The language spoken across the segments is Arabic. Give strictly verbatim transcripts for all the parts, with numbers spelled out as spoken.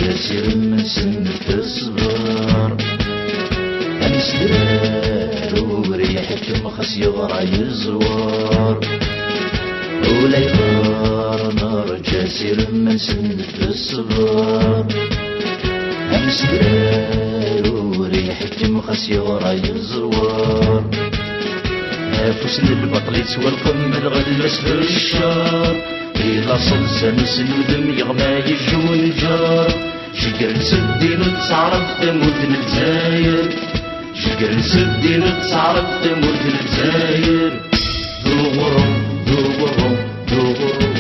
جاسر من سن الصغار أمسدرار وريحك مخص يغرى يزوار ولا يغار نار جاسر من سن الصغار أمسدرار وريحك مخص يغرى يزوار نافوسن البطل يسوى القمل غلس في الشار إلا صلصة سنودم يغمى يجون الجار شكر سدين وتسعرف تموت الجزاير شكر سدين وتسعرف تموت الجزاير دوغرو دوغرو دوغرو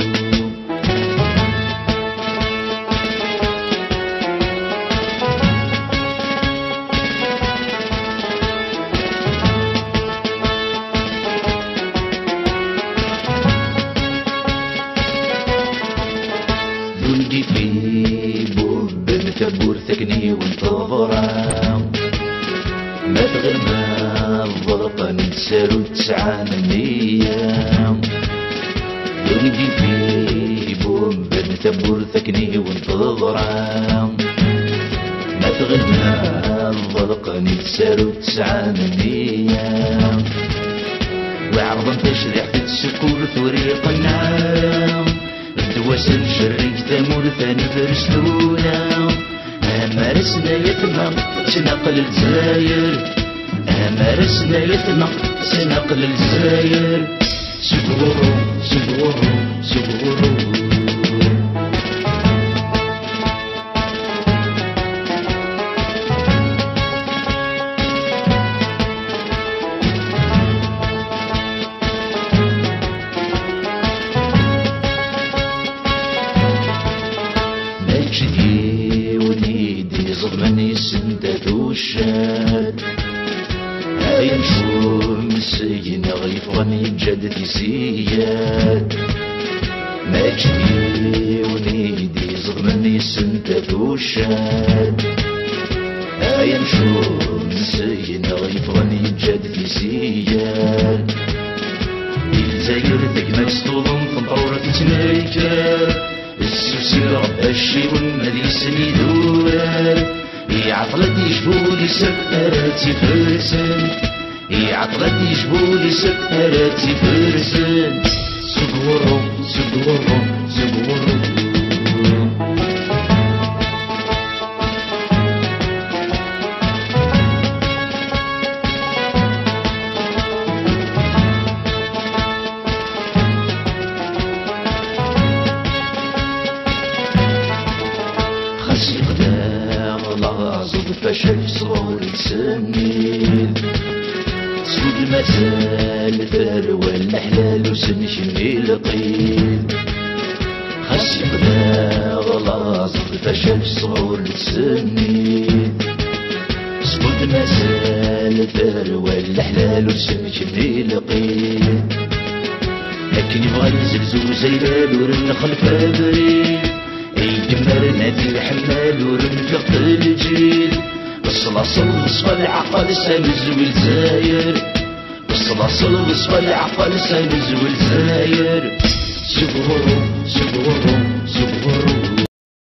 ولدي في بوب مكبور ثقني وانتظرا ما تغرنا الضرقة نتسالو تسعة من ايام ولدي في بوب مكبور ثقني وانتظرا ما تغرنا الضرقة نتسالو تسعة من ايام وعرضا تشريح تتسكول ثوريق النعام دواسن شريك ثمور ثاني فرسلونا أمارسنا يتما سنقل الجزاير أمارسنا يتما سنقل الجزاير سبورو سبورو سبورو مجدي ونيدي ظلمن يسندد وشاد هاي نشوم السين غيفغن يجدد يسياد مجدي ونيدي ظلمن يسندد وشاد هاي نشوم السين غيفغن يجدد يسياد الجزاير تقمك سطولهم فنطورة تتنايكار السوسي رب الشي والمديس يدور يعطلت يجبولي سكراتي فرسن يعطلت يجبولي سكراتي فرسن سبورو سبورو سبورو فشل صور سميل سود المثال ثروة الحلال وسنش القيل خسي بدا غلاظ فشل صور سميل سود المثال ثروة الحلال وسنش القيل لكن يبغى يزلزو زيلال ورنخل فابريل يدمر نادي الحمال ورنفق الجيل بالصلاصل وصفى العقل سامز والزاير بالصلاصل وصفى العقل سامز والزاير سبورو سبورو